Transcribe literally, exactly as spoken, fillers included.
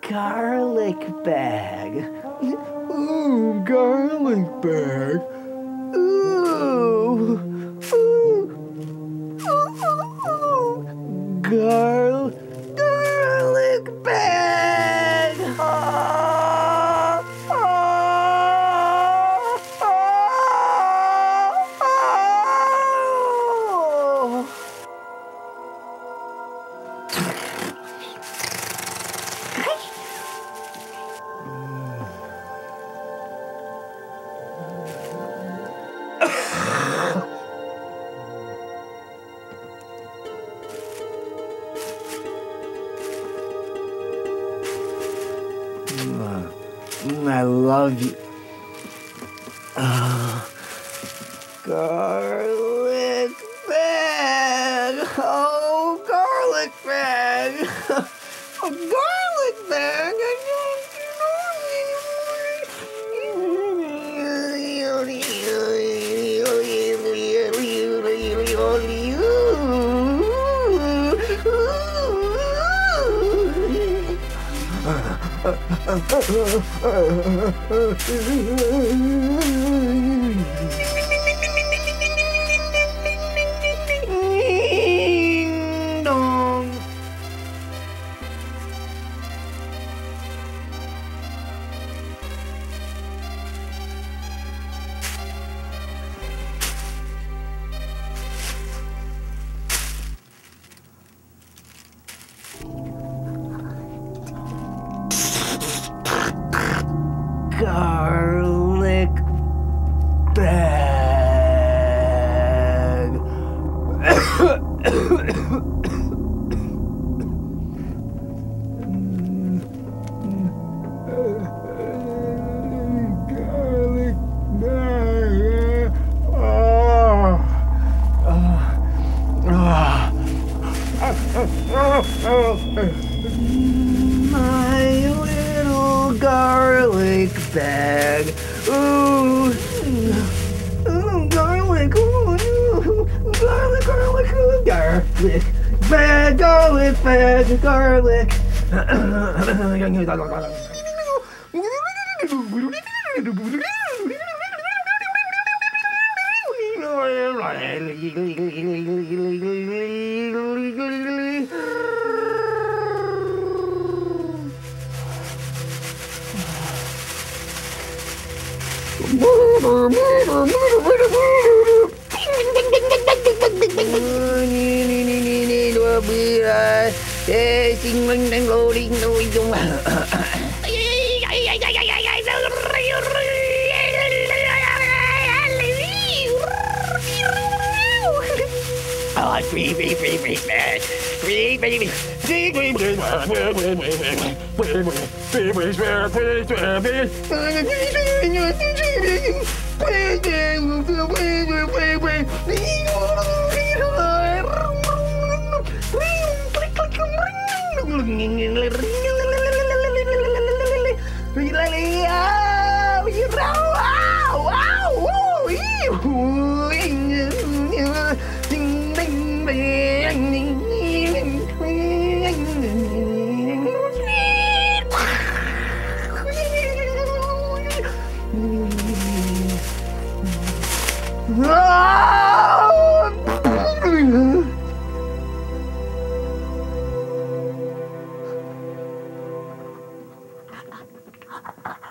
garlic bag. Ooh, garlic bag. Ooh. Ooh. Ooh. Ooh. Gar garlic bag. Ah, ah, ah, ah. I love you. Oh, garlic bag. Oh, garlic bag. Oh, garlic bag. Ding dong. Garlic bag. Garlic bag. Oh. My little garlic bag. Ooh, ooh, garlic. Ooh, ooh, garlic, garlic, ooh, garlic bag, garlic bag, garlic. Free, free, free, free, free, baby. Free, free, free, Ah!